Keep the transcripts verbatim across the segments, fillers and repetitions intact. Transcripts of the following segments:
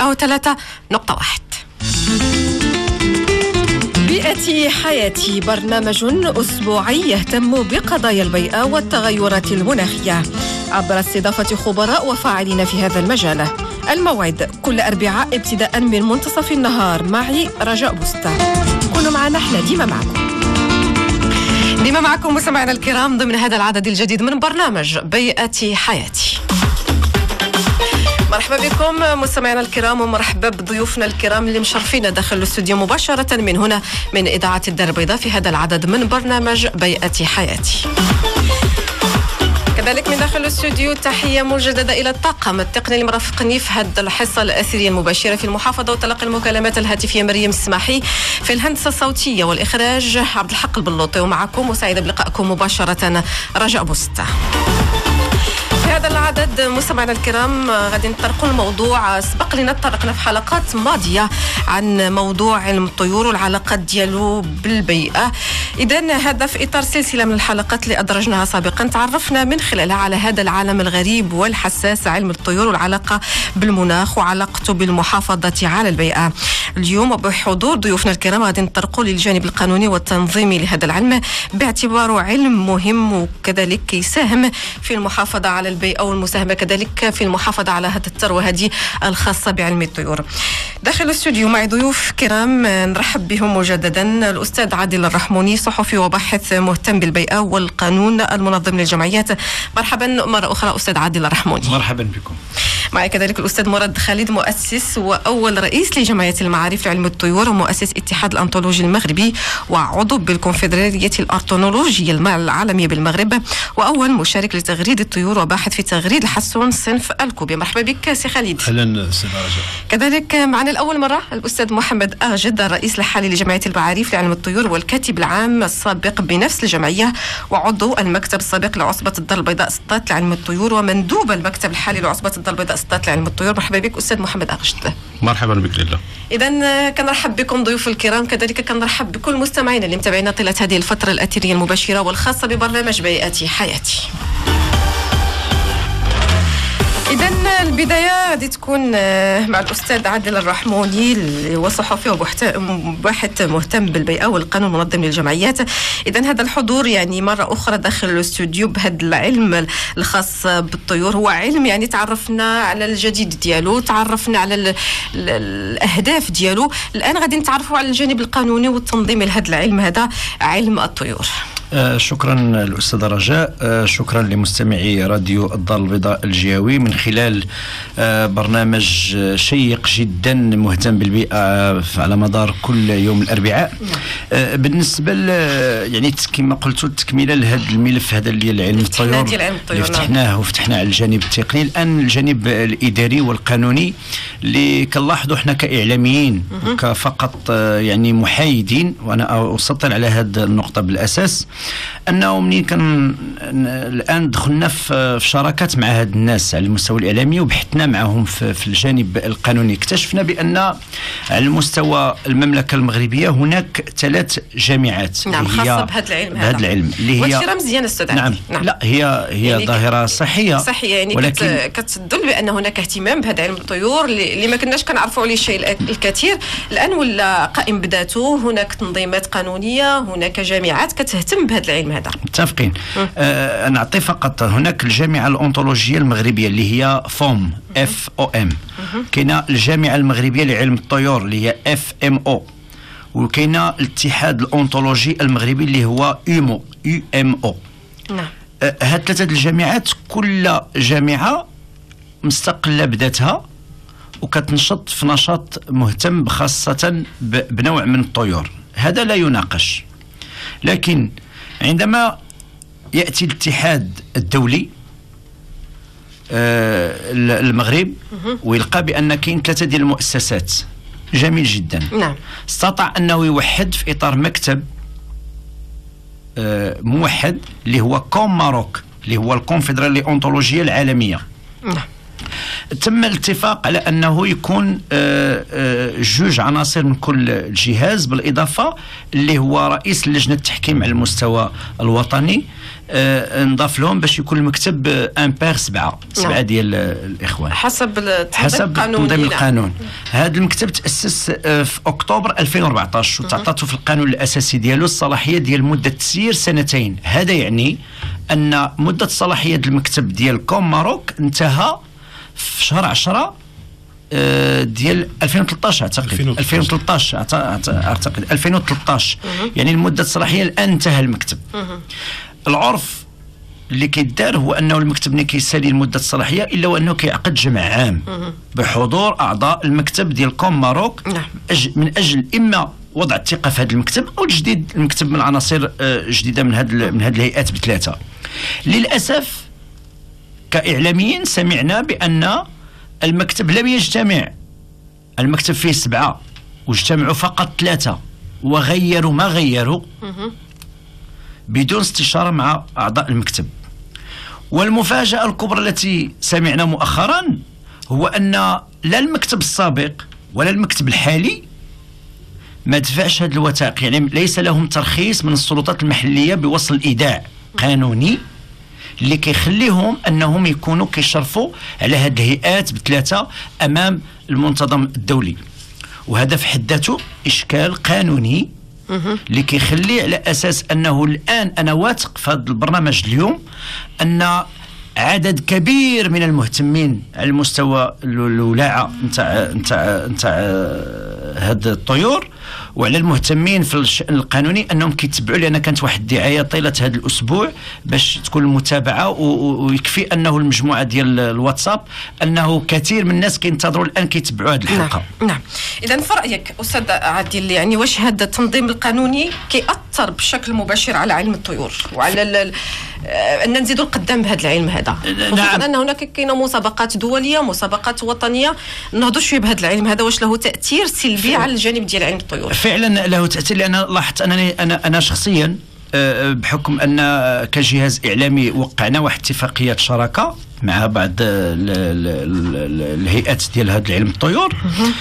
مئة وثلاثة نقطة واحد. بيئتي حياتي، برنامج أسبوعي يهتم بقضايا البيئة والتغيرات المناخية عبر استضافة خبراء وفاعلين في هذا المجال. الموعد كل أربعاء ابتداء من منتصف النهار. معي رجاء بوستا. كونوا معنا، احنا ديما معكم ديما معكم مستمعينا الكرام ضمن هذا العدد الجديد من برنامج بيئتي حياتي. مرحبا بكم مستمعينا الكرام، ومرحبا بضيوفنا الكرام اللي مشرفينا داخل الاستوديو مباشرة من هنا من إذاعة الدار البيضاء في هذا العدد من برنامج بيئتي حياتي. كذلك من داخل الاستوديو تحية مجددة إلى الطاقم التقني اللي مرافقني في هذه الحصة الأثرية المباشرة في المحافظة وتلقي المكالمات الهاتفية مريم السماحي، في الهندسة الصوتية والإخراج عبد الحق البلوطي، ومعكم وسعيدة بلقائكم مباشرة رجاء بوستا. في هذا العدد مستمعينا الكرام غادي نطرقوا الموضوع سبق لنا تطرقنا في حلقات ماضية عن موضوع علم الطيور والعلاقات ديالو بالبيئة. إذن هذا في إطار سلسلة من الحلقات اللي أدرجناها سابقا، تعرفنا من خلالها على هذا العالم الغريب والحساس، علم الطيور والعلاقة بالمناخ وعلاقته بالمحافظة على البيئة. اليوم بحضور ضيوفنا الكرام غادي نطرقوا للجانب القانوني والتنظيمي لهذا العلم باعتباره علم مهم وكذلك يساهم في المحافظة على البيئة والمساهمة كذلك في المحافظة على هذه الثروة هذه الخاصة بعلم الطيور. داخل الاستوديو معي ضيوف كرام نرحب بهم مجددا. الأستاذ عادل الرحموني، صحفي وباحث مهتم بالبيئة والقانون المنظم للجمعيات. مرحبا مرة أخرى أستاذ عادل الرحموني. مرحبا بكم. معي كذلك الأستاذ مراد خالد، مؤسس وأول رئيس لجمعية المعارف لعلم الطيور ومؤسس اتحاد الأنطولوجي المغربي وعضو بالكونفدرالية الأرطونولوجية العالمية بالمغرب، وأول مشارك لتغريد الطيور وباحث في تغريد الحسون صنف الكوبي. مرحبا بك سي خالد. أهلا أستاذ رجاء. كذلك معنا الأول مرة الأستاذ محمد أغجد، الرئيس الحالي لجمعية المعارف لعلم الطيور والكاتب العام السابق بنفس الجمعية وعضو المكتب السابق لعصبة الدار البيضاء سطات لعلم الطيور ومندوب المكتب الحالي لعصبة الدار البيضاء سطات لعلم الطيور. مرحبا بك أستاذ محمد أغجد. مرحبا بك لله. إذن كنرحب بكم ضيوف الكرام، كذلك كنرحب بكل مستمعينا اللي متابعينا طيلة هذه الفترة الأثرية المباشرة والخاصة ببرنامج بيئتي حياتي. إذن البداية غادي تكون مع الأستاذ عادل الرحموني اللي هو صحفي وباحث مهتم بالبيئة والقانون المنظم للجمعيات. إذن هذا الحضور يعني مرة أخرى داخل الاستوديو بهذا العلم الخاص بالطيور، هو علم يعني تعرفنا على الجديد ديالو، تعرفنا على ال ال الأهداف ديالو. الآن غادي نتعرفوا على الجانب القانوني والتنظيمي لهذا العلم، هذا علم الطيور. آه شكرا الأستاذ رجاء. آه شكرا لمستمعي راديو الدار البيضاء الجيوي من خلال آه برنامج شيق جدا مهتم بالبيئة على مدار كل يوم الأربعاء. آه بالنسبة يعني كما قلت التكملة لهذا الملف هذا اللي ديال علم الطيور اللي فتحناه وفتحناه على الجانب التقني، الآن الجانب الإداري والقانوني اللي كنلاحظوا احنا كإعلاميين كفقط آه يعني محايدين، وأنا أسطر على هذه النقطة بالأساس، أنه منين كان الآن دخلنا في شراكات مع هاد الناس على المستوى الإعلامي وبحثنا معهم في, في الجانب القانوني، اكتشفنا بأن على المستوى المملكة المغربية هناك ثلاث جامعات نعم خاصة بهذا العلم بهذا العلم اللي هي وهذا مزيان أستاذ نعم. نعم لا هي هي يعني ظاهرة صحية صحية يعني ولكن كتدل بأن هناك اهتمام بهذا علم الطيور اللي ما كناش كنعرفوا عليه شيء الكثير، الآن ولا قائم بذاته. هناك تنظيمات قانونية، هناك جامعات كتهتم بهذا العلم هذا. متفقين. آه نعطي فقط هناك الجامعة الأنطولوجية المغربية اللي هي فوم اف او ام، كاينه الجامعة المغربية لعلم الطيور اللي هي اف ام او، وكاينه الاتحاد الأنطولوجي المغربي اللي هو يومو يو ام او. نعم. آه هاد ثلاثة الجامعات كل جامعة مستقلة بذاتها وكتنشط في نشاط مهتم خاصة بنوع من الطيور، هذا لا يناقش. لكن عندما يأتي الاتحاد الدولي آه المغرب ويلقى بأن كاين ثلاثة ديال المؤسسات، جميل جدا. نعم. استطاع أنه يوحد في إطار مكتب آه موحد اللي هو كوم ماروك اللي هو الكونفدرالية الأنطولوجية العالمية. نعم. تم الاتفاق على انه يكون آه آه جوج عناصر من كل جهاز، بالاضافه اللي هو رئيس لجنه التحكيم على المستوى الوطني آه نضاف لهم باش يكون المكتب ان بير سبعه سبعه نعم. ديال الاخوان حسب حسب تنظيم القانون. هذا المكتب تاسس آه في اكتوبر ألفين وأربعطاش وتعطته في القانون الاساسي ديالو الصلاحيه ديال مده تسيير سنتين. هذا يعني ان مده صلاحيه المكتب ديال كوم ماروك انتهى في شهر عشرة ديال ألفين وثلاثطاش اعتقد ألفين وثلاثطاش اعتقد ألفين وثلاثطاش يعني المده الصلاحيه الان انتهى المكتب. العرف اللي كيدار هو انه المكتب ما كيسالي المده الصلاحيه الا وانه كيعقد جمع عام بحضور اعضاء المكتب ديال كوم ماروك من اجل اما وضع الثقه في هذا المكتب او تجديد المكتب من عناصر جديده من هذه من هذه الهيئات بثلاثه. للاسف كاعلاميين سمعنا بان المكتب لم يجتمع، المكتب فيه سبعه واجتمعوا فقط ثلاثه وغيروا ما غيروا بدون استشاره مع اعضاء المكتب. والمفاجاه الكبرى التي سمعنا مؤخرا هو ان لا المكتب السابق ولا المكتب الحالي ما دفعش هذه الوثائق، يعني ليس لهم ترخيص من السلطات المحليه بوصل ايداع قانوني اللي كيخليهم انهم يكونوا كيشرفوا على هذه الهيئات بثلاثه امام المنتظم الدولي. وهذا في حد ذاته اشكال قانوني اللي كيخلي على اساس انه الان انا واثق في هذا البرنامج اليوم ان عدد كبير من المهتمين على المستوى الولاعه نتاع نتاع نتاع هذه الطيور وعلى المهتمين في الشأن القانوني انهم كيتبعوا، لان كانت واحد الدعايه طيله هذا الاسبوع باش تكون المتابعه، ويكفي انه المجموعه ديال الواتساب انه كثير من الناس كينتظروا الان كيتبعوا هذه الحلقه. نعم, نعم. اذا في رايك استاذ عادل، يعني واش هذا التنظيم القانوني كيأثر بشكل مباشر على علم الطيور وعلى ان نزيدوا القدام بهذا العلم هذا؟ نعم. ان هناك كاينه مسابقات دوليه مسابقات وطنيه، نهضوا شويه بهذا العلم هذا، واش له تاثير سلبي على الجانب ديال علم الطيور؟ فعلا له تاثير، لان لاحظت انني انا انا شخصيا بحكم ان كجهاز اعلامي وقعنا واحد اتفاقيه شراكه مع بعض الهيئات ديال هذا العلم الطيور،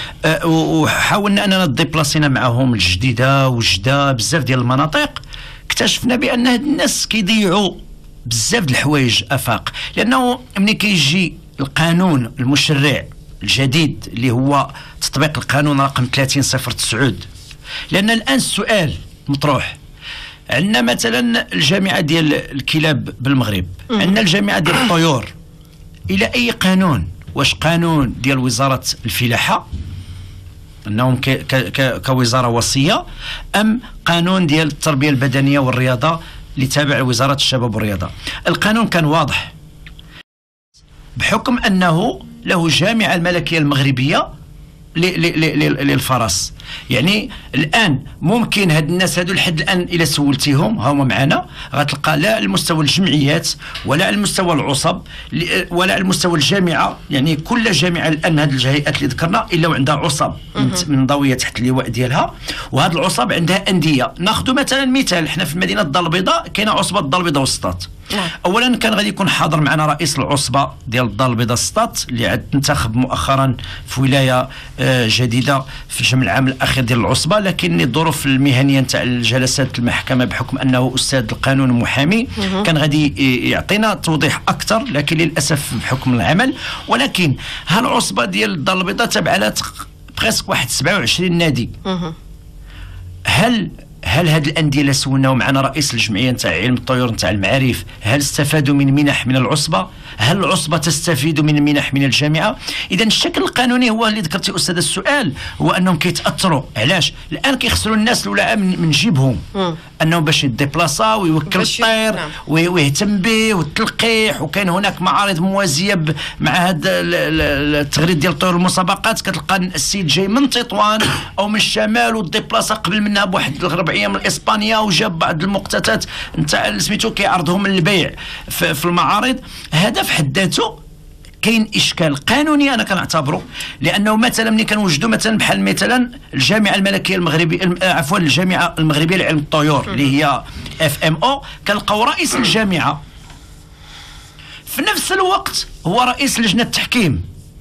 وحاولنا اننا ديبلاسينا معهم الجديده وجده بزاف ديال المناطق. اكتشفنا بان هاد الناس كيضيعوا بزاف د الحوايج افاق، لانه ملي كيجي القانون المشرع الجديد اللي هو تطبيق القانون رقم ثلاثين صفر تسعود، لان الان السؤال مطروح عندنا مثلا الجامعه ديال الكلاب بالمغرب، عندنا الجامعه ديال الطيور، الى اي قانون؟ واش قانون ديال وزاره الفلاحه انهم ك ك كوزاره وصيه، ام قانون ديال التربيه البدنيه والرياضه اللي تابع لوزاره الشباب والرياضه؟ القانون كان واضح بحكم انه له الجامعه الملكيه المغربيه للفرس. يعني الان ممكن هاد الناس هادو لحد الان الى سولتيهم هما معنا غتلقى لا على مستوى الجمعيات ولا على مستوى العصب ولا على مستوى الجامعه، يعني كل جامعه الان هاد الهيئات اللي ذكرنا الا وعندها عصب منضويه تحت اللواء ديالها، وهاد العصب عندها انديه. ناخذ مثلا مثال، حنا في مدينه الدار البيضاء كاينه عصبه الدار البيضاء والسطات. اولا كان غادي يكون حاضر معنا رئيس العصبه ديال الدار البيضاء السطات اللي عاد انتخب مؤخرا في ولايه جديده في الجمع العام الاخير ديال العصبه، لكن الظروف المهنيه نتاع الجلسات المحكمه بحكم انه استاذ القانون ومحامي كان غادي يعطينا توضيح اكثر، لكن للاسف بحكم العمل. ولكن هالعصبه ديال الدار البيضاء تابعه لها بريسك واحد سبعة وعشرين نادي. هل هل هذه الانديه اللي سولناو معنا رئيس الجمعيه نتاع علم الطيور نتاع المعارف، هل استفادوا من منح من العصبه؟ هل العصبه تستفيد من منح من الجامعه؟ اذا الشكل القانوني هو اللي ذكرتي استاذ السؤال، هو انهم كيتاثروا. علاش؟ الان كيخسروا الناس الاولى من جيبهم انهم باش يديبلاصا ويوكل الطير ويهتم به والتلقيح، وكاين هناك معارض موازيه مع هذا التغريد ديال الطيور المسابقات، كتلقى السيد جاي من تطوان او من الشمال وديبلاصا قبل منها بواحد الربع ايام من اسبانيا، وجاب بعض المقتطفات نتاع سميتو كيعرضهم للبيع في, في المعارض. هذا في حد ذاته كاين اشكال قانوني انا كنعتبره، لانه مثلا ملي كنوجدوا مثلا بحال مثلا الجامعه الملكيه المغربيه عفوا الجامعه المغربيه لعلم الطيور اللي هي اف ام او، كنلقاو رئيس الجامعه في نفس الوقت هو رئيس لجنه التحكيم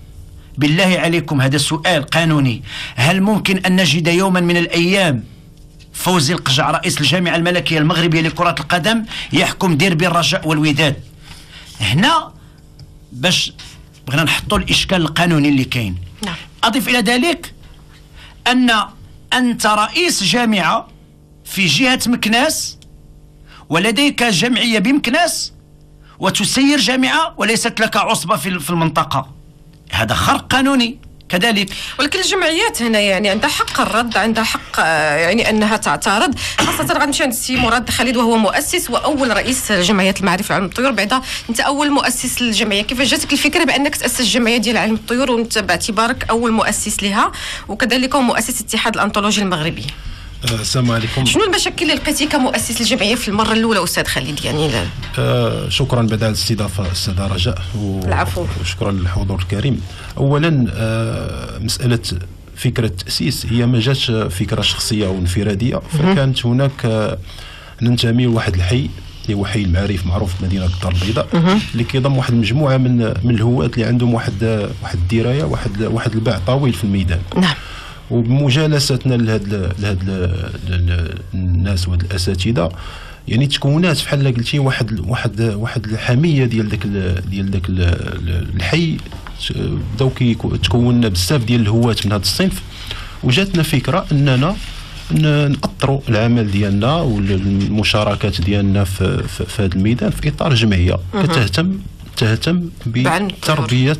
بالله عليكم هذا سؤال قانوني، هل ممكن أن نجد يوما من الأيام فوزي القجع رئيس الجامعة الملكية المغربية لكرة القدم يحكم ديربي الرجاء والوداد؟ هنا باش بغينا نحطوا الإشكال القانوني اللي كاين. نعم. أضيف إلى ذلك أن أنت رئيس جامعة في جهة مكناس ولديك جمعية بمكناس وتسير جامعة وليست لك عصبة في المنطقة، هذا خرق قانوني كذلك. ولكن الجمعيات هنا يعني عندها حق الرد، عندها حق يعني أنها تعترض، خاصة غنمشي عند السي مراد خالد وهو مؤسس وأول رئيس جمعية المعارف علم الطيور. بعدا أنت أول مؤسس للجمعية، كيف جاتك الفكرة بأنك تأسس جمعية ديال علم الطيور وأنت باعتبارك أول مؤسس لها وكذلك مؤسس اتحاد الأنطولوجي المغربي؟ السلام عليكم. شنو المشاكل اللي لقيتي كمؤسس للجمعيه في المره الاولى استاذ خالد؟ يعني آه شكرا بعد على الاستضافه استاذه رجاء و... العفو. وشكرا للحضور الكريم. اولا آه مساله فكره التاسيس هي ما جاتش فكره شخصيه او انفراديه، فكانت هناك آه ننتمي لواحد الحي اللي هو حي المعارف معروف في مدينه الدار البيضاء اللي كيضم واحد المجموعه من من الهواة اللي عندهم واحد واحد الدرايه واحد واحد الباع طويل في الميدان. نعم. وبمجالستنا لهاد لهاد الناس وهاد الاساتذه يعني تكونات بحال قلتي واحد واحد واحد الحميه ديال داك ديال داك الحي، بداو كيتكوننا بزاف ديال الهواة من هذا الصنف، وجاتنا فكره اننا نأطروا العمل ديالنا والمشاركات ديالنا في في هذا الميدان في اطار جمعيه كتهتم تهتم بتربيه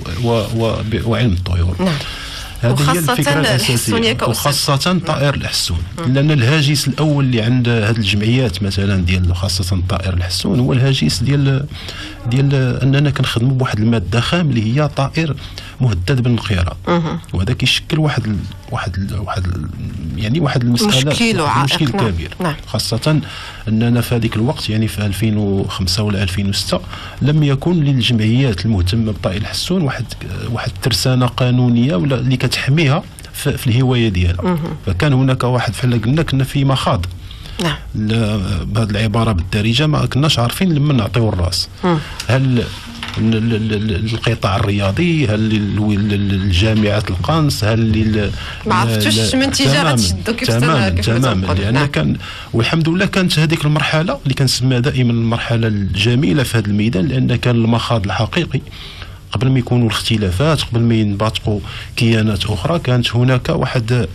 وعلم الطيور. نعم. هذه هي الفكره الاساسيه، وخاصه طائر الحسون، لان الهاجس الاول اللي عند هذه الجمعيات مثلا ديال خاصه طائر الحسون هو الهاجس ديال ديال اننا كنخدموا بواحد الماده خام اللي هي طائر مهدد بالانقراض، وهذا كيشكل واحد ال واحد ال واحد ال يعني واحد المساله مشكل مشكل كبير. نعم. خاصه اننا في هذيك الوقت يعني في ألفين وخمسة ولا ألفين وستة لم يكن للجمعيات المهتمه بطائر الحسون واحد واحد الترسانه قانونيه ولا اللي كتحميها في, في الهوايه ديالها، فكان هناك واحد بحال قلنا كنا في مخاض. نعم. بهذه العباره بالدارجه ما كناش عارفين لما نعطيو الراس، هل القطاع الرياضي، هل الجامعات القنص، هل ما عرفتوش من تجاره تشدوا كيف تماما تماما لان نعم. كان والحمد لله كانت هذيك المرحله اللي كنسميها دائما المرحله الجميله في هذا الميدان، لان كان المخاض الحقيقي قبل ما يكونوا الاختلافات، قبل ما ينبثقوا كيانات اخرى، كانت هناك واحد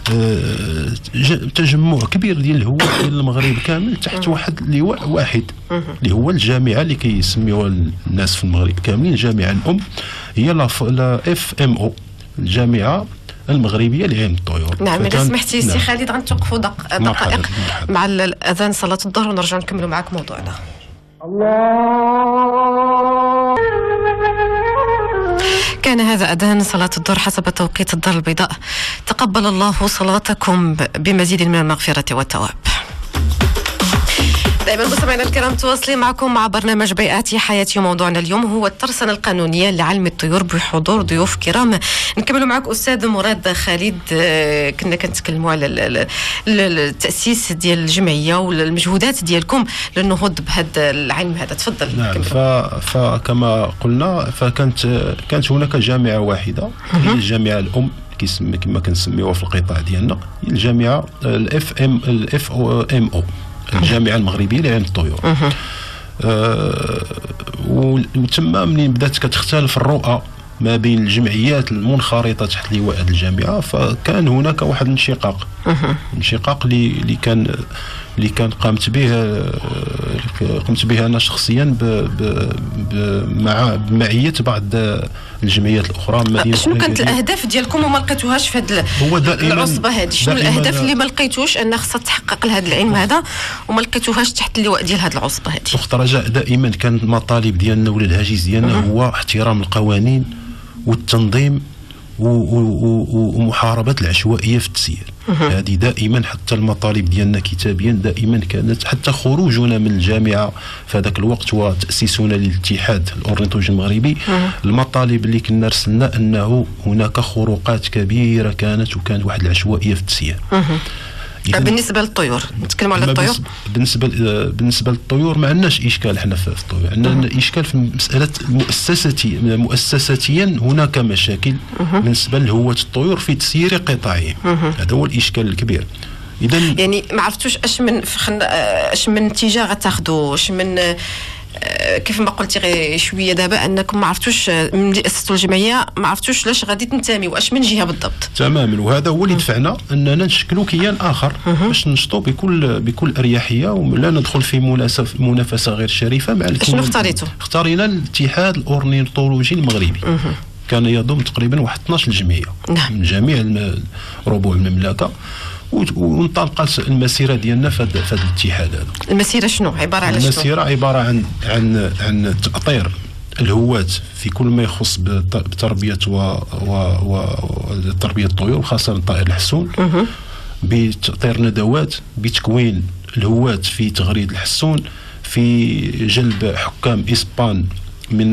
تجمع كبير ديال الهواة ديال المغرب كامل تحت واحد اللواء واحد اللي هو الجامعه اللي كيسميوها الناس في المغرب كاملين الجامعه الام، هي لا اف ام او، الجامعه المغربيه لعلم الطيور. نعم. اذا سمحتي سي خالد غنتوقفوا دقائق مع الاذان صلاه الظهر ونرجعوا نكملوا معك موضوعنا. الله. كان هذا أذان صلاة الظهر حسب توقيت الدار البيضاء. تقبل الله صلاتكم بمزيد من المغفرة والثواب. دائما مستمعينا الكرام تواصلين معكم مع برنامج بيئاتي حياتي، وموضوعنا اليوم هو الترسانة القانونية لعلم الطيور بحضور ضيوف كرام. نكملوا معك أستاذ مراد خالد، كنا كنتكلموا على التأسيس ديال الجمعية والمجهودات ديالكم للنهوض بهذا العلم هذا. تفضل. نعم. فكما قلنا فكانت كانت هناك جامعة واحدة هي الجامعة الأم كما كنسميوها في القطاع ديالنا، الجامعة الاف ام الاف او ام او الجامعة المغربية لعلم الطيور. أه وتما منين بدات كتختلف الرؤى ما بين الجمعيات المنخرطة تحت لواء هذه الجامعة، فكان هناك واحد الانشقاق انشقاق اللي اللي كان اللي كان قامت به قمت به انا شخصيا ب ب مع بمعيه بعض الجمعيات الاخرى. شنو كانت الاهداف ديالكم وما لقيتوهاش في هذه العصبه هذه؟ شنو الاهداف اللي ما لقيتوش ان خصها تحقق لهذا العلم هذا وما لقيتوهاش تحت اللواء ديال هذه العصبه هذه؟ اخت رجاء، دائما كان المطالب ديالنا ولا الهاجس ديالنا هو احترام القوانين والتنظيم ومحاربة العشوائية في التسيير. هذه دائما حتى المطالب ديالنا كتابيا دائما كانت، حتى خروجنا من الجامعة في هذاك الوقت وتأسيسنا للاتحاد الأورنيتولوجي المغربي، المطالب اللي كنا رسلنا أنه هناك خروقات كبيرة كانت وكانت واحد العشوائية في التسيير. بالنسبه للطيور نتكلموا على الطيور. بالنسبه بالنسبه للطيور ما عندناش اشكال حنا في الطيور، عندنا اشكال في مساله مؤسستي مؤسساتيا هناك مشاكل بالنسبه لهوة الطيور في تسيير قطاعي. هذا هو الاشكال الكبير. اذا يعني ما عرفتوش اش من اش من اتجاه غتاخذوا، اش من كيف ما قلتي غير شويه دابا انكم ما عرفتوش من اسستوا الجمعيه ما عرفتوش لاش غادي تنتمي واش من جهه بالضبط تماما. وهذا هو اللي دفعنا اننا نشكلوا كيان اخر باش ننشطوا بكل بكل اريحيه ولا ندخل في منافسه منافسه غير شريفه مع الكيان. شنو اختاريتوا؟ اختارينا الاتحاد الاورنيثولوجي المغربي. كان يضم تقريبا واحد اثناش جمعيه من جميع ربوع المملكه، وانطلقت المسيره ديالنا في هذا الاتحاد هذا. المسيره شنو عباره على شنو؟ المسيره عباره عن عن عن تاطير الهواة في كل ما يخص بتربيه و و تربيه الطيور خاصه طائر الحسون، بتاطير ندوات، بتكوين الهواة في تغريد الحسون، في جلب حكام اسبان من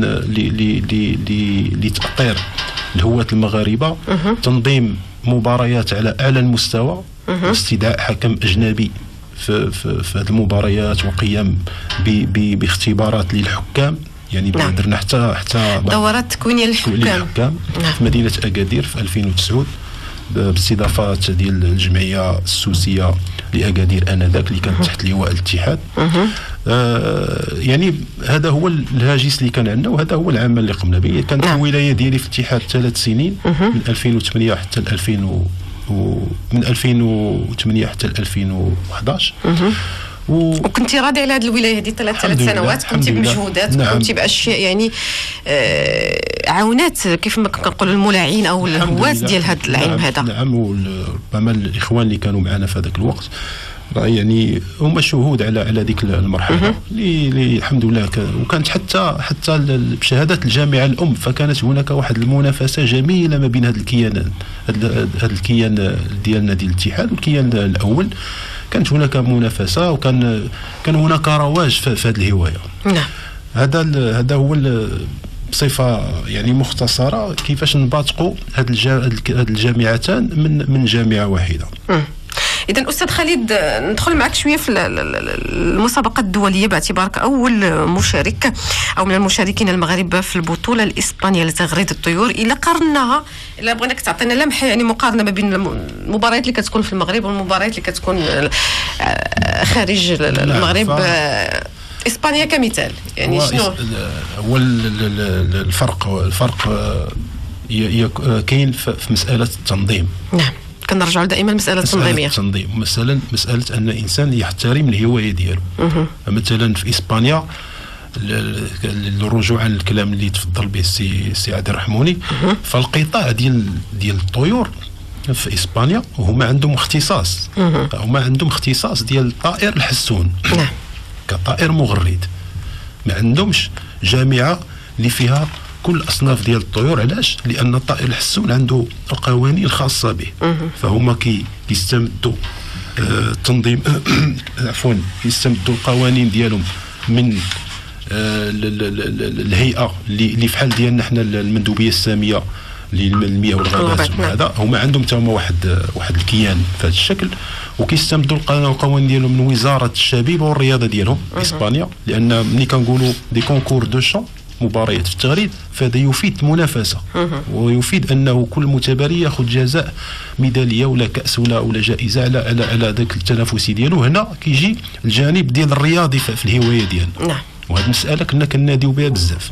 لتاطير الهواة المغاربه، تنظيم مباريات على اعلى المستوى، واستدعاء حكم اجنبي في في, في هذه المباريات، وقيام باختبارات للحكام. يعني نعم. درنا حتى حتى دورات تكوينيه للحكام نعم. في مدينه اكادير في ألفين وتسعة باستضافه ديال الجمعيه السوسيه لاكادير انذاك اللي كانت تحت لواء الاتحاد. آه يعني هذا هو الهاجس اللي كان عندنا، وهذا هو العمل اللي قمنا به. كانت نعم. الولايه ديالي في الاتحاد ثلاث سنين من ألفين وثمانية حتى ألفين و... من ألفين وثمانية حتى ألفين وأحد عشر. و... وكنتي راضي على هذه الولايه هذه ثلاث ثلاث سنوات، كنتي بمجهودات، نعم. كنتي باشياء يعني آه عاونات كيف ما كنقولوا الملاعين او الهواة ديال هذا العلم. نعم. هذا نعم. وربما الاخوان اللي كانوا معنا في هذاك الوقت يعني هم شهود على على ديك المرحله اللي الحمد لله. وكانت حتى حتى بشهاده الجامعه الام، فكانت هناك واحد المنافسه جميله ما بين هذا الكيان هذا الكيان ديالنا ديال الاتحاد والكيان الاول. كانت هناك منافسه وكان كان هناك رواج في هذه الهوايه. نعم. هذا هذا هو بصفه يعني مختصره كيفاش نباطقوا هذه الجامعتان من من جامعه واحده. إذا أستاذ خالد ندخل معك شوية في المسابقات الدولية باعتبارك أول مشارك أو من المشاركين المغاربة في البطولة الإسبانية لتغريد الطيور. إلا قارناها، إلا بغيناك تعطينا لمحة يعني مقارنة ما بين المباريات اللي كتكون في المغرب والمباريات اللي كتكون خارج المغرب، إسبانيا كمثال يعني شنو هو الفرق؟ الفرق كاين في مسألة التنظيم. نعم. كنرجعوا دائما المساله التنظيميه. التنظيم مثلا مساله ان الانسان يحترم الهوايه ديالو. مثلا في اسبانيا الرجوع عن الكلام اللي تفضل به السي السي عادل الرحموني، فالقطاع ديال ديال الطيور في اسبانيا هما عندهم اختصاص، هما عندهم اختصاص ديال الطائر الحسون. نعم. كطائر مغرد. ما عندهمش جامعه اللي فيها كل اصناف ديال الطيور. علاش؟ لان الطائر الحسون عنده القوانين الخاصه به، فهما كي كيستمدوا التنظيم آه عفوا كيستمدوا القوانين ديالهم من آه الهيئه اللي في حال ديالنا حنا المندوبيه الساميه للمياه والغابات. هذا هما عندهم حتى هما واحد واحد الكيان في هذا الشكل، وكيستمدوا القوانين ديالهم من وزاره الشبيبه والرياضه ديالهم في اسبانيا. لان ملي كنقولوا دي كونكور دو شون مباريات في التغريد، فهذا يفيد المنافسه ويفيد انه كل متباري ياخذ جزاء ميداليه ولا كاس ولا ولا جائزه على على على ذاك التنافسي ديالو. هنا كيجي الجانب ديال الرياضي في الهوايه ديالنا. نعم. وهذه المساله كنا كناديو بها بزاف.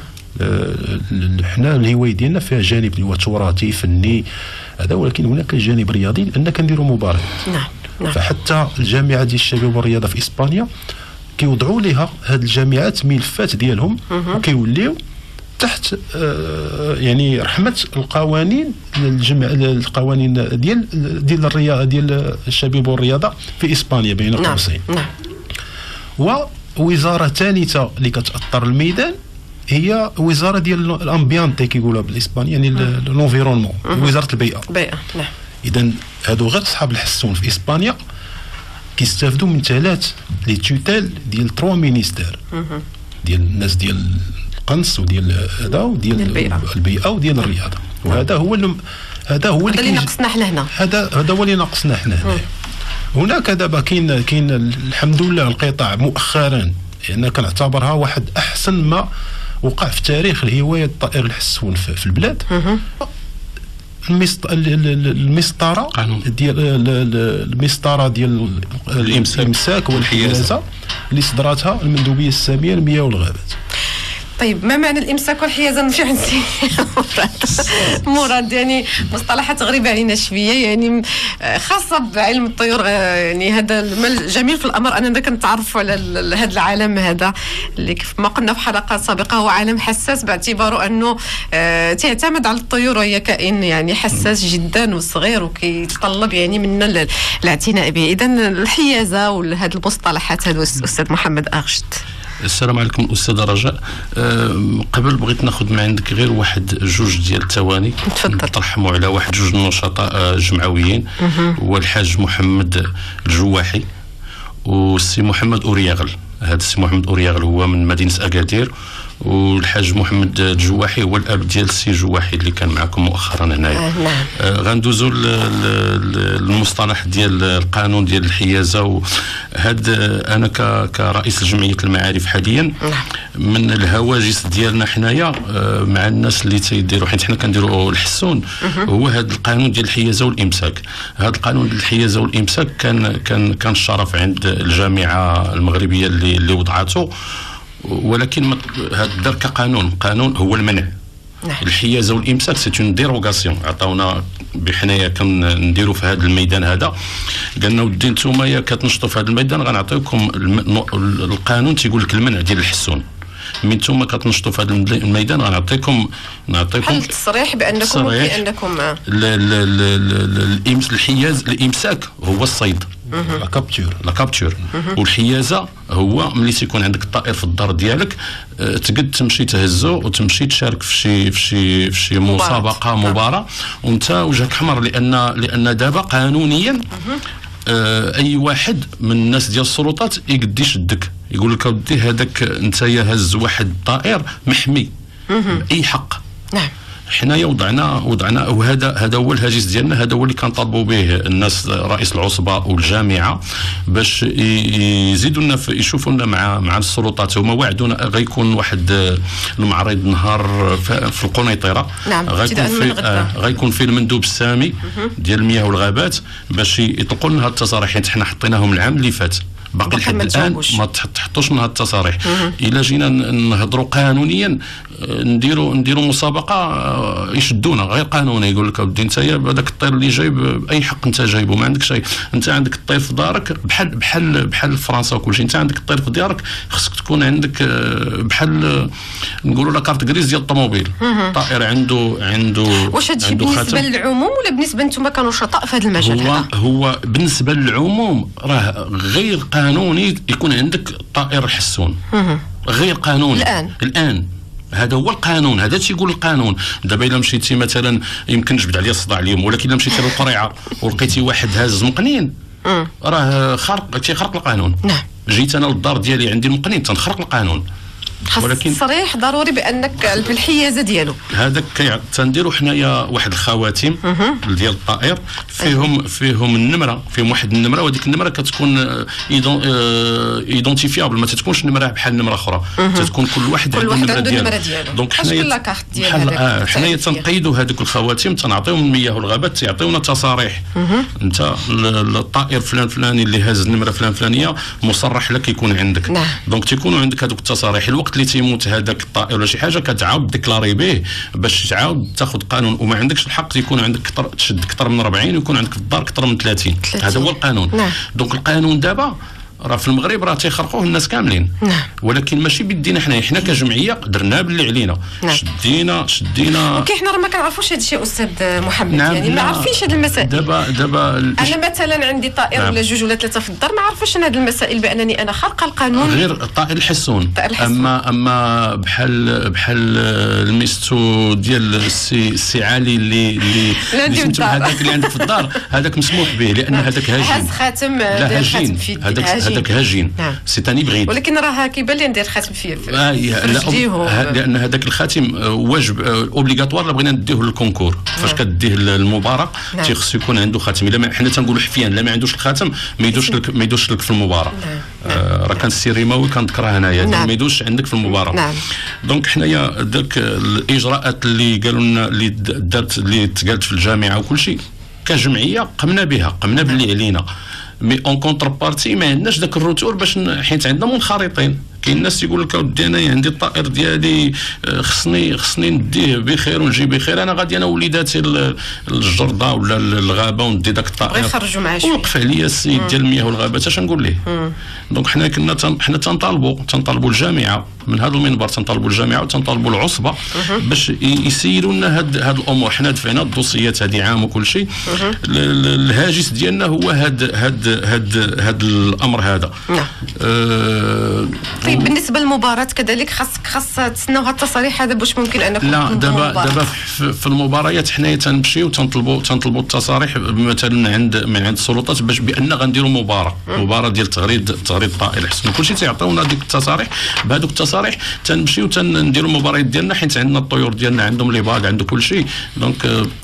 حنا الهوايه ديالنا فيها جانب اللي هو تراثي فني هذا، ولكن هناك جانب رياضي لان كنديروا مباريات. نعم. نعم. فحتى الجامعه ديال الشباب والرياضه في اسبانيا كيوضعوا لها هاد الجامعات ملفات ديالهم وكيوليو تحت آه يعني رحمه القوانين الجمع القوانين ديال ديال الرياضه ديال الشباب والرياضه في اسبانيا بين قوسين. نعم. نعم. ووزاره ثالثه اللي كتاثر الميدان هي وزاره ديال الامبيانتي كيقولوها بالاسباني، يعني لونفيرونمون، وزاره البيئه. البيئه. نعم. اذا هادو غير اصحاب الحسون في اسبانيا كيستافدوا من ثلاث لي توتيل ديال تروا مينيستير ديال الناس ديال القنص وديال هذا وديال البيئه, البيئة وديال الرياضه. وهذا هو اللي هذا هو اللي ناقصنا حنا هنا. هذا هذا هو اللي ناقصنا حنا هنا. هناك دابا كاين كاين الحمد لله القطاع مؤخرا يعني كنعتبرها واحد احسن ما وقع في تاريخ الهوايه الطائر الحسون في البلاد. المسطره ديال المسطره ديال الامساك والحيازه اللي صدرتها المندوبيه الساميه للمياه والغابات. طيب ما معنى الامساك والحيازه؟ نمشي عند مراد. يعني مصطلحات غريبه علينا شويه، يعني خاصه بعلم الطيور. يعني هذا الجميل في الامر اننا كنتعرفوا على هذا العالم هذا اللي كيف ما قلنا في حلقات سابقه هو عالم حساس باعتباره انه تعتمد على الطيور، وهي كائن يعني حساس جدا وصغير وكيتطلب يعني منا الاعتناء به. اذا الحيازه وهذه المصطلحات هذا استاذ محمد أغشد. السلام عليكم أستاذ رجاء. أه قبل بغيت ناخذ من عندك غير واحد جوج ديال الثواني نترحموا على واحد جوج النشطاء جمعويين، هو الحاج محمد الجواحي والسي محمد أورياغل. هذا السي محمد أورياغل هو من مدينة أكادير، والحاج محمد الجواحي هو الاب ديال السي جواحي اللي كان معكم مؤخرا هنايا. آه نعم. آه غندوزو المصطلح ديال القانون ديال الحيازه. وهاد انا كرئيس جمعيه المعارف حاليا نعم. من الهواجس ديالنا حنايا آه مع الناس اللي تيديروا، حيت حنا كنديروا الحسون، هو هذا القانون ديال الحيازه والامساك. هذا القانون ديال الحيازه والامساك كان كان كان الشرف عند الجامعه المغربيه اللي اللي وضعته، ولكن هذا دار كقانون. قانون هو المنع. نعم. الحيازه والامساك سي اون ديروغاسيون. عطاونا بحنايا كنديروا في هذا الميدان هذا، قالنا ودي نتوما يا كتنشطوا في هذا الميدان غنعطيكم القانون تيقول لك المنع ديال الحسون. من ثم كتنشطوا في هذا الميدان غنعطيكم نعطيكم التصريح بانكم بانكم الحياز الامساك هو الصيد، لا كابتور لا كابتور والحيازه هو ملي تيكون عندك الطائر في الدار ديالك تقد تمشي تهزو وتمشي تشارك في شي في شي في شي مسابقه مباراه وانت وجهك حمر، لان لان دابا قانونيا اي واحد من الناس ديال السلطات يقد يشدك يقول لك ودي هذاك انت يا هز واحد الطائر محمي باي حق. نعم. حنايا وضعنا وضعنا وهذا هذا هو الهاجس ديالنا، هذا هو اللي كنطالبوا به الناس رئيس العصبه والجامعه باش يزيدوا لنا يشوفوا لنا مع مع السلطات. هما وعدونا غيكون واحد المعرض نهار في القنيطره. نعم. غيكون في آه غيكون في المندوب السامي ديال المياه والغابات باش يطلقوا لنا هاد التصاريح، حيت حنا حطيناهم العام اللي فات باقي لحد الان ما تحطوش من هاد التصاريح. الا جينا نهضروا قانونيا نديروا نديروا مسابقه يشدونا غير قانوني، يقول لك اودي انت هذاك الطير اللي جايب باي حق انت جايبه ما عندك شيء، انت عندك الطير في دارك بحال بحال بحال فرنسا وكل شيء، انت عندك الطير في ديارك خصك تكون عندك بحال نقولوا لا كارت غريز ديال الطوموبيل. الطائر عنده عنده واش هادشي بالنسبه للعموم ولا بالنسبه نتوما كنشطاء في هذا المجال هو هذا؟ هو بالنسبه للعموم راه غير قانوني يكون عندك طائر حسون، غير قانوني الان الان هذا هو القانون، هذا تيقول القانون. دابا الا مشيتي مثلا يمكن نجبد عليا الصداع اليوم، ولكن الا مشيتي للقريعه ولقيتي واحد هاز مقنين راه خارق تيخرق القانون. نعم. جيت انا للدار ديالي عندي المقنين تنخرق القانون، ولكن صريح ضروري بانك في الحيازه ديالو هذاك تنديروا حنايا واحد الخواتم ديال الطائر فيهم فيهم النمره، فيهم واحد النمره، وهذيك النمره كتكون ايدونتيفيابل، ما تتكونش نمره بحال نمره اخرى، تتكون كل واحد عنده النمره ديالو. دونك حنايا بحال حنايا تنقيدوا هذوك الخواتم تنعطيهم المياه والغابات تيعطيونا تصاريح. انت الطائر فلان فلاني اللي هاز النمره فلان فلانيه مصرح لك يكون عندك. نعم. دونك تيكونوا عندك هذوك التصاريح. الوقت اللي تيموت هذاك الطائر ولا شي حاجه كتعاود ديكلاري به باش تعاود تاخذ قانون، وما عندكش الحق يكون عندك كتر تشد اكثر من أربعين ويكون عندك في الدار اكثر من ثلاثين. هذا هو القانون. نعم. دونك القانون دابا راه في المغرب راه تيخرقوه الناس كاملين. نعم. ولكن ماشي بيدينا حنا حنا كجمعيه درنا باللي علينا. نعم. شدينا شدينا ولكن حنا راه ما كنعرفوش هذا الشيء استاذ محمد. نعم. يعني ما عارفينش هذه المسائل. دابا دابا انا مثلا عندي طائر نعم. ولا جوج ولا ثلاثه في الدار ما عارفاش انا هذه المسائل بانني انا خارقه القانون. غير الطائر الحسون. اما اما بحال بحال الميستو ديال السي السي علي اللي اللي اللي هذاك اللي عندك في الدار هذاك مسموح به، لان هذاك هاجين. هاز خاتم لا هاجين. هذاك هذاك هجين نعم. سي تاني بغيت، ولكن راه كيبان لي ندير خاتم فيه آه لا لان هذاك الخاتم واجب اوبليغاتوار لا بغينا نديوه للكونكور. فاش كديه المباراه نعم. تيخص يكون عنده خاتم. الا حنا تنقولوا حفيان لا ما عندوش الخاتم ما يدوش لك ما يدوش لك في المباراه. نعم. آه راه كان السي رماوي كنذكرها هنايا نعم. ما يدوش عندك في المباراه. نعم. دونك حنايا داك الاجراءات اللي قالوا لنا اللي دارت اللي تقالت في الجامعه وكل شيء كجمعيه قمنا بها، قمنا باللي علينا، مي اون كونتر بارتي ما عندناش ذاك الروتور باش حيت عندنا منخرطين. كاين الناس يقول لك اودي انا عندي الطائر ديالي خصني خصني نديه بخير ونجي بخير، انا غادي انا وليداتي للجرده ولا الغابه وندي ذاك الطائر يخرجوا معاه شويه وقف عليا السيد ديال المياه والغابات اش نقول ليه. دونك حنا كنا تن... حنا تنطالبوا تنطالبوا الجامعه من هذا المنبر، تنطالبوا الجامعه وتنطالبوا العصبه باش يسيروا لنا هاد هاد الامور. حنا دفعنا الدوسيات هذه عام وكل شيء. الهاجس ديالنا هو هاد هاد هاد هاد الامر هذا. نعم. أه... طيب بالنسبه للمباراه كذلك خاصك خاص تسناو هذا التصاريح هذا باش ممكن انكم لا دابا دابا في المباريات حنايا تنمشيو وتنطلبوا تنطلبوا التصاريح مثلا عند من عند السلطات باش بان غنديروا مباراه مباراه ديال تغريد تغريد الطائر الحسن كلشي تيعطيونا ديك التصاريح. بهذوك التصاريح تنمشيو تنديروا المباريات ديالنا حيت عندنا الطيور ديالنا عندهم لي باغ عنده كلشي. دونك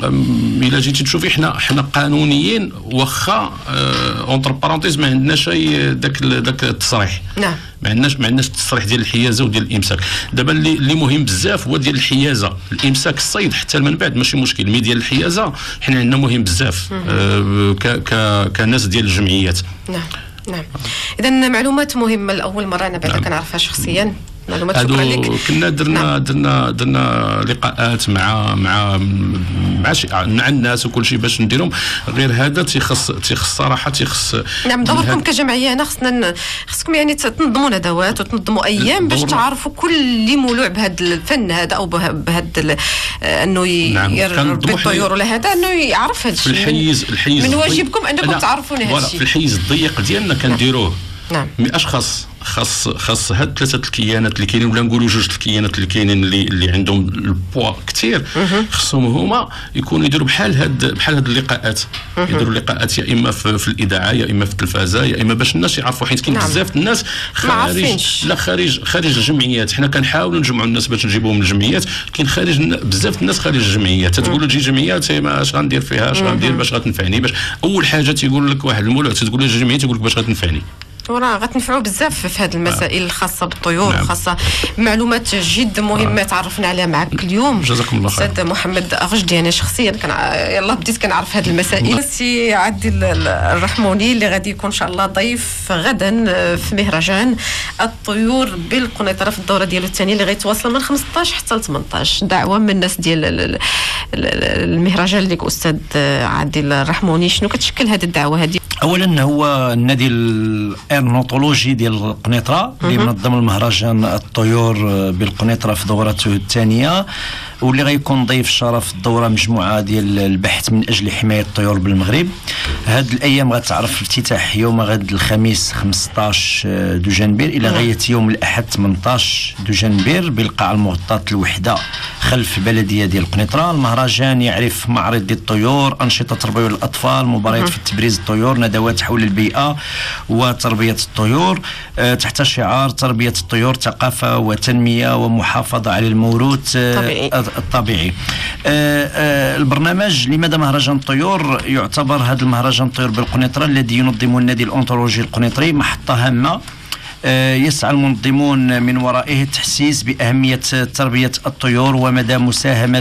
الا جيتي تشوفي حنا حنا قانونيين واخا اونتر بارونتيز ما عندناش داك داك التصريح. نعم. ما عندناش ما عندناش التصريح ديال الحيازه وديال الامساك. دابا اللي اللي مهم بزاف هو ديال الحيازه، الامساك الصيد حتى من بعد ماشي مشكل، مي ديال الحيازه حنا عندنا مهم بزاف آه ك ك كناس ديال الجمعيات. نعم نعم. اذا معلومات مهمه لاول مره انا بعدا نعم. كنعرفها شخصيا. معلومات شكرا لك. كنا درنا نعم. درنا درنا لقاءات مع مع مع شي مع الناس وكل شيء باش نديرهم. غير هذا تيخص تيخص صراحه تيخص نعم دوركم كجمعيه هنا خصنا خصكم يعني تنظموا ندوات وتنظموا ايام باش تعرفوا كل اللي مولوع بهذا الفن هذا او بهذا انه يربي الطيور ولا هذا انه يعرف هذا الشيء. في الحيز الحيز من واجبكم انكم تعرفون هذا الشيء. في الحيز الضيق ديالنا كنديروه. نعم. مي اشخاص خاص خاص هاد ثلاثه الكيانات اللي كاينين ولا نقولوا جوج الكيانات اللي كاينين اللي اللي عندهم البوا كثير خصهم هما يكونوا يديروا بحال هاد بحال هاد اللقاءات. يديروا لقاءات يا اما في, في الاذاعه يا اما في التلفازه يا اما باش الناس يعرفوا، حيت كاين نعم. بزاف الناس خارج لا خارج خارج الجمعيات. حنا كنحاولوا نجمعوا الناس باش نجيبوهم للجمعيات. كاين خارج بزاف الناس خارج الجمعيات تتقول تجي جمعيات ما اش غندير فيها اش غندير باش غتنفعني. باش اول حاجه تيقول لك واحد المولع تقول له الجمعيه تقول لك باش غتنفعني وراه غتنفعوا بزاف في هذه المسائل الخاصه بالطيور نعم. وخاصه معلومات جد مهمه تعرفنا عليها معك اليوم. جزاكم الله خير. استاذ محمد أغجدي انا شخصيا كان يلا بديت كنعرف هذه المسائل. سي عادل الرحموني اللي غادي يكون ان شاء الله ضيف غدا في مهرجان الطيور بالقنيطره في الدوره ديالو الثانيه اللي غيتواصل من خمسطاش حتى ل ثمنطاش. دعوه من الناس ديال المهرجان لك استاذ عادل الرحموني. شنو كتشكل هذه الدعوه هذه؟ اولا هو النادي الارنيطولوجي ديال القنيطره اللي منظم المهرجان الطيور بالقنيطره في دورته الثانيه، واللي غيكون ضيف الشرف الدوره مجموعه ديال البحث من اجل حمايه الطيور بالمغرب. هاد الايام غتعرف الافتتاح يوم غد الخميس خمسطاش دجنبير الى غايه يوم الاحد ثمنطاش دجنبير بالقاعه المغطاه الوحده خلف البلديه ديال القنيطره. المهرجان يعرف معرض ديال الطيور، انشطه تربويه للاطفال، مباريات في تبريز الطيور، ندوات حول البيئه وتربيه الطيور أه تحت شعار تربيه الطيور ثقافه وتنميه ومحافظه على الموروث أه الطبيعي. أه أه البرنامج لماذا مهرجان الطيور؟ يعتبر هذا المهرجان الطيور بالقنيطره الذي ينظمه النادي الأونتولوجي القنيطري محطه هامه يسعى المنظمون من ورائه التحسيس بأهمية تربية الطيور ومدى مساهمة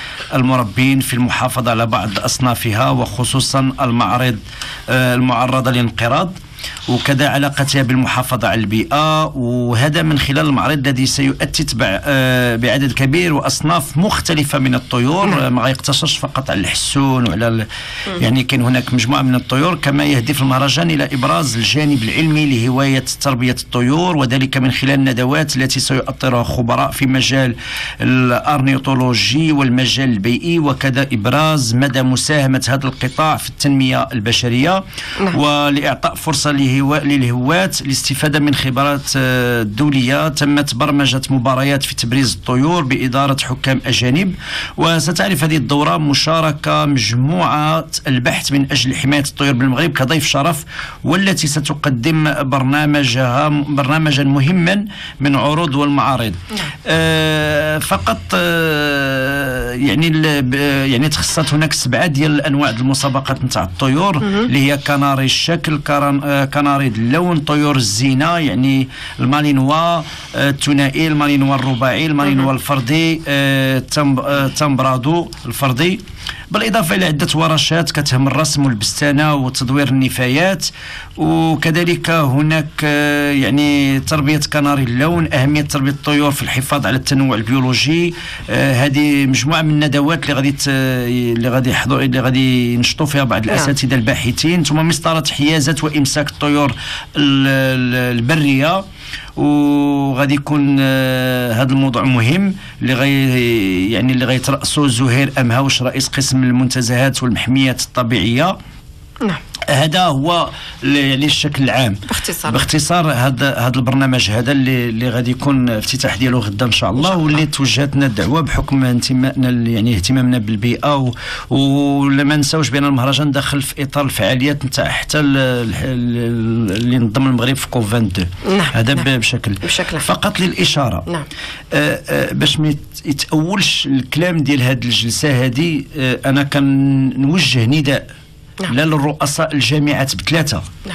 المربين في المحافظة على بعض أصنافها وخصوصا المعرض المعرضة للانقراض، وكذا علاقتها بالمحافظة على البيئة. وهذا من خلال المعرض الذي سيتبع بعدد كبير وأصناف مختلفة من الطيور، ما يقتصرش فقط على الحسون وعلى يعني كاين هناك مجموعة من الطيور. كما يهدف المهرجان إلى إبراز الجانب العلمي لهواية تربية الطيور، وذلك من خلال الندوات التي سيؤطرها خبراء في مجال الأرنيطولوجي والمجال البيئي، وكذا إبراز مدى مساهمة هذا القطاع في التنمية البشرية ولإعطاء فرصة خاصة للهواة الاستفادة من خبرات دولية. تمت برمجة مباريات في تبريز الطيور بإدارة حكام أجانب. وستعرف هذه الدورة مشاركة مجموعة البحث من أجل حماية الطيور بالمغرب كضيف شرف، والتي ستقدم برنامجها برنامجا مهما من عروض والمعارض. آه فقط آه يعني يعني تخصصت هناك سبعة ديال الأنواع المسابقات نتاع الطيور اللي هي كناري الشكل، كناري اللون، طيور الزينة يعني المالينوا الثنائي، المالينوا الرباعي، المالينوا الفردي، التمبرادو الفردي، بالإضافة إلى عدة ورشات كتهم الرسم والبستانة وتدوير النفايات. وكذلك هناك يعني تربية كناري اللون، أهمية تربية الطيور في الحفاظ على التنوع البيولوجي. هذه مجموعة من الندوات اللي غادي اللي غادي يحضروا اللي غادي ينشطوا فيها بعض الأساتذة الباحثين. ثم مسطرة حيازة وإمساك الطيور البرية. وغادي يكون هذا الموضوع مهم اللي غي يعني اللي غيترأسه زهير أمهوش رئيس قسم المنتزهات والمحميات الطبيعية. نعم. هذا هو يعني الشكل العام باختصار باختصار هذا هذا البرنامج هذا اللي اللي غادي يكون افتتاح ديالو غدا ان شاء الله، واللي توجهت لنا الدعوه بحكم انتمائنا يعني اهتمامنا بالبيئه. ولما نساوش بان المهرجان داخل في اطار الفعاليات نتاع حتى اللي نظم المغرب في كوب اثنين وعشرين. نعم. هذا نعم. بشكل بشكل فقط للاشاره. نعم. آآ آآ باش ما يتاولش الكلام ديال هذه الجلسه هذه، انا كنوجه نداء نعم. لا للرؤساء الجامعات بثلاثه نعم.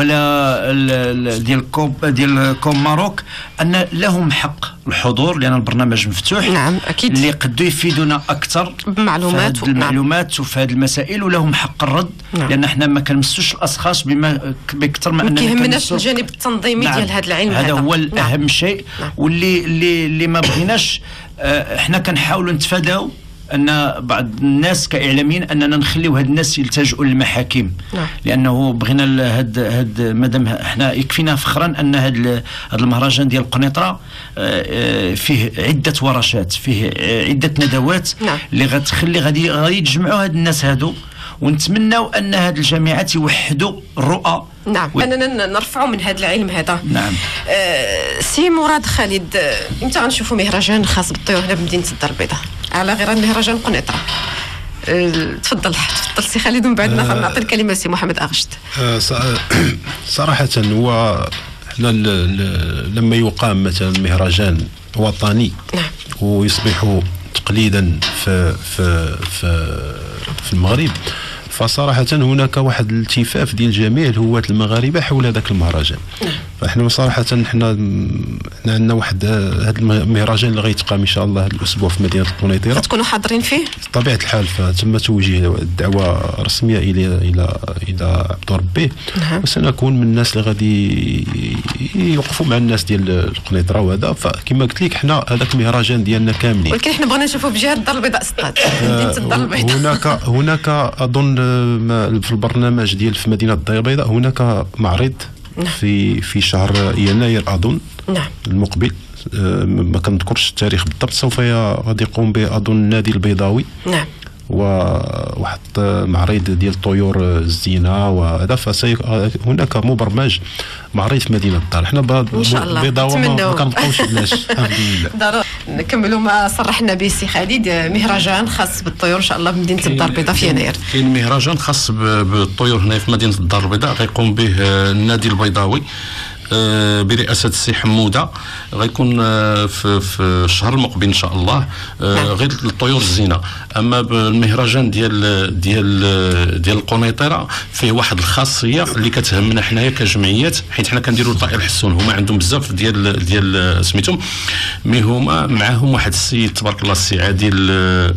ولا ديال كوب ديال كوم ماروك ان لهم حق الحضور، لان البرنامج مفتوح. نعم اكيد. اللي قدوا يفيدونا اكثر بمعلومات في المعلومات وفي هذه المسائل، ولهم حق الرد. نعم. لان احنا ما كنمسوش الاشخاص بما بكثر ما اننا كيهمناش الجانب التنظيمي نعم. ديال هذا العلم. هذا هو الاهم نعم. شيء. نعم. واللي اللي اللي ما بغيناش اه احنا كنحاولوا نتفاداو ان بعض الناس كاعلاميين اننا نخليو هاد الناس يلتجؤوا للمحاكم. نعم. لانه بغينا هاد هاد مادام احنا يكفينا فخرا ان هاد هاد المهرجان ديال القنيطره فيه عده ورشات، فيه عده ندوات. نعم. اللي غتخلي غادي غادي يتجمعوا هاد الناس هادو، ونتمنوا ان هاد الجامعات يوحدوا الرؤى. نعم و... اننا نرفعوا من هذا العلم هذا. نعم. آه سي مراد خالد، امتى غنشوفوا مهرجان خاص بالطيور هنا بمدينه الدار البيضاء على غير مهرجان قنيطره؟ أه تفضل تفضل سي خالد، ومن بعد أه نعطي الكلمه سي محمد اغشت. أه صراحه هو حنا لما يقام مثلا مهرجان وطني نعم. ويصبح تقليدا في في في في المغرب، فصراحة هناك واحد الالتفاف ديال جميع الهواة المغاربة حول هذاك المهرجان. نعم. فاحنا صراحة حنا عندنا واحد هذا المهرجان اللي غيتقام ان شاء الله هذا الاسبوع في مدينة القنيطرة. تكونوا حاضرين فيه؟ بطبيعة الحال، فتم توجيه الدعوة رسمية الى الى الى عبد ربي. نعم. وسنكون من الناس اللي غادي يوقفوا مع الناس ديال القنيطرة وهذا. فكما قلت لك حنا هذاك المهرجان ديالنا كاملين، ولكن حنا بغينا نشوفوا بجهة الدار البيضاء ستاد مدينة الدار البيضاء. هناك هناك اظن في البرنامج ديال في مدينة الدار البيضاء هناك معرض نعم. في في شهر يناير اظن نعم. المقبل، ما كنذكرش التاريخ بالضبط، سوف غادي يقوم به اظن النادي البيضاوي. نعم. وواحد معرض ديال الطيور الزينه وهذا، فهناك مبرمج معرض في مدينه الدار. حنا البيضاوه ما كنبقاوش بلاش الحمد لله. ضروري نكملوا ما صرحنا به سي خالد، مهرجان خاص بالطيور ان شاء الله بمدينه الدار البيضاء في يناير. كاين مهرجان خاص بالطيور هنا في مدينه الدار البيضاء غيقوم به النادي البيضاوي برئاسة السي حمودة، غيكون في في الشهر المقبل ان شاء الله، غير الطيور الزينه. اما بالمهرجان ديال ديال ديال القنيطره فيه واحد الخاصيه اللي كتهمنا حنايا كجمعيات، حيت حنا كنديروا الطائر الحسون، هما عندهم بزاف ديال ديال سميتهم، مي هما معاهم واحد السيد تبارك الله السي عادل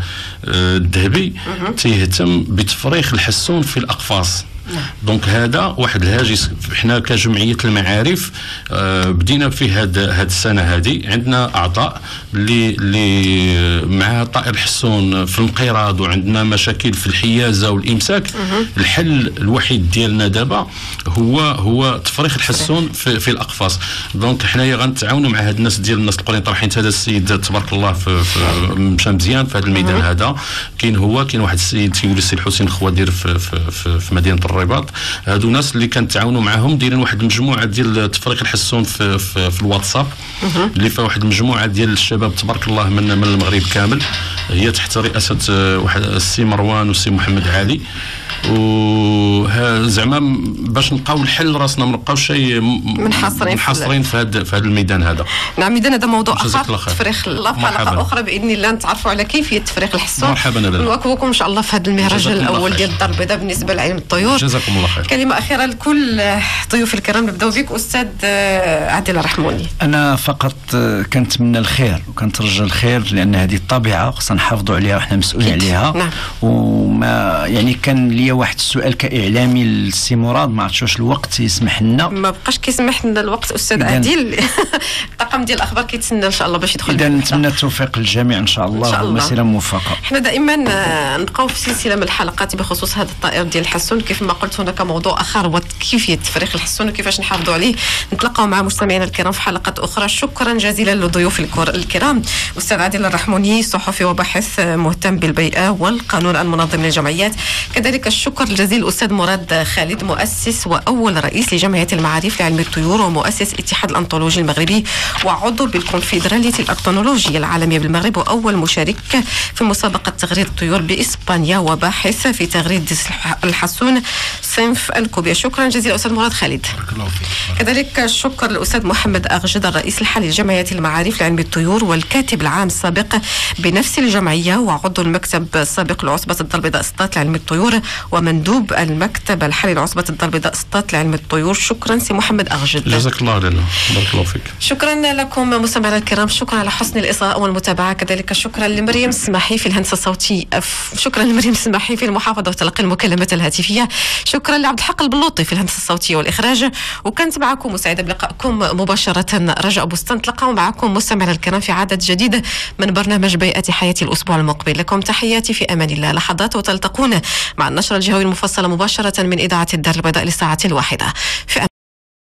الذهبي تيهتم بتفريخ الحسون في الاقفاص. دونك هذا واحد الهاجس. حنا كجمعيه المعارف آه بدينا في هاد هاد السنه هذه عندنا اعضاء اللي اللي مع طائر الحسون في الانقراض، وعندنا مشاكل في الحيازه والامساك. الحل الوحيد ديالنا دابا هو هو تفريخ الحسون في, في الاقفاص. دونك حنايا غنتعاونوا مع هاد الناس ديال الناس القنيطره، حيت هذا السيد تبارك الله في, في مشى مزيان في هذا الميدان هذا. كاين هو كاين واحد السيد تيولي السي الحسين خوادير في, في, في, في مدينه الرباط، الرباط. هادو ناس اللي كنتعاونوا معاهم دايرين واحد المجموعه ديال تفريق الحسون في, في, في الواتساب اللي فيها واحد المجموعه ديال الشباب تبارك الله من من المغرب كامل، هي تحت رئاسه واحد السي مروان والسي محمد علي. وزعما باش نلقاو الحل راسنا ما نبقاوش شيء منحصرين منحصرين في هذا في هذا الميدان هذا. نعم اذا هذا موضوع اخر تفريخ الله في حلقه اخرى باذن الله نتعرفوا على كيفيه تفريخ الحصون. مرحبا لاله. نواكبكم ان شاء الله في هذا المهرج الاول ديال الدار البيضاء بالنسبه لعلم الطيور. جزاكم الله خير. كلمه اخيره لكل ضيوف الكرام، نبداو بك استاذ عادل الرحموني. انا فقط كنتمنى الخير وكنترجى الخير، لان هذه الطبيعه خصنا نحافظوا عليها وحنا مسؤولين عليها. نعم. وما يعني كان لي واحد السؤال كاعلامي للسي مراد، ما عرفتش واش الوقت يسمح لنا. ما بقاش كيسمح لنا الوقت استاذ عادل. الطاقم ديال الاخبار كيتسنى ان شاء الله باش يدخل. اذا نتمنى التوفيق للجميع ان شاء الله ومسيره موفقه. احنا دائما نبقاو في سلسله من الحلقات بخصوص هذا الطائر ديال الحسون. كيف ما قلت هناك موضوع اخر هو كيفيه تفريخ الحسون وكيفاش نحافظوا عليه. نتلاقاو مع مستمعينا الكرام في حلقات اخرى. شكرا جزيلا للضيوف الكرام، استاذ عادل الرحموني صحفي وباحث مهتم بالبيئه والقانون المنظم للجمعيات. كذلك الشكر الجزيل الاستاذ مراد خالد، مؤسس واول رئيس لجمعيه المعارف لعلم الطيور ومؤسس اتحاد الانطولوجي المغربي وعضو بالكونفدراليه الارطنولوجيه العالميه بالمغرب واول مشارك في مسابقه تغريد الطيور باسبانيا وباحث في تغريد الحسون صنف الكوبيا. شكرا جزيلا استاذ مراد خالد. بارك الله فيك. كذلك الشكر للاستاذ محمد اغجد، الرئيس الحالي لجمعيه المعارف لعلم الطيور والكاتب العام السابق بنفس الجمعيه وعضو المكتب السابق لعصبه الدار البيضاء اسطات لعلم الطيور ومندوب المكتب الحالي لعصبه الدار البيضاء اسطات لعلم الطيور. شكرا سي محمد اغجد. جزاك الله لنا. بارك الله فيك. شكرا لكم مستمعينا الكرام، شكرا على حسن الاصغاء والمتابعه. كذلك شكرا لمريم السماحي في الهندسه الصوتيه، شكرا لمريم السماحي في المحافظه وتلقي المكالمات الهاتفيه، شكرا لعبد الحق البلوطي في الهندسه الصوتيه والاخراج. وكنت معكم وسعيده بلقائكم مباشره رجاء بستان. تلقاو معكم مستمعينا الكرام في عدد جديد من برنامج بيئه حياتي الاسبوع المقبل. لكم تحياتي في امان الله. لحظات وتلتقون مع النشره الجهويه المفصله مباشره من اذاعه الدار البيضاء للساعه الواحده. في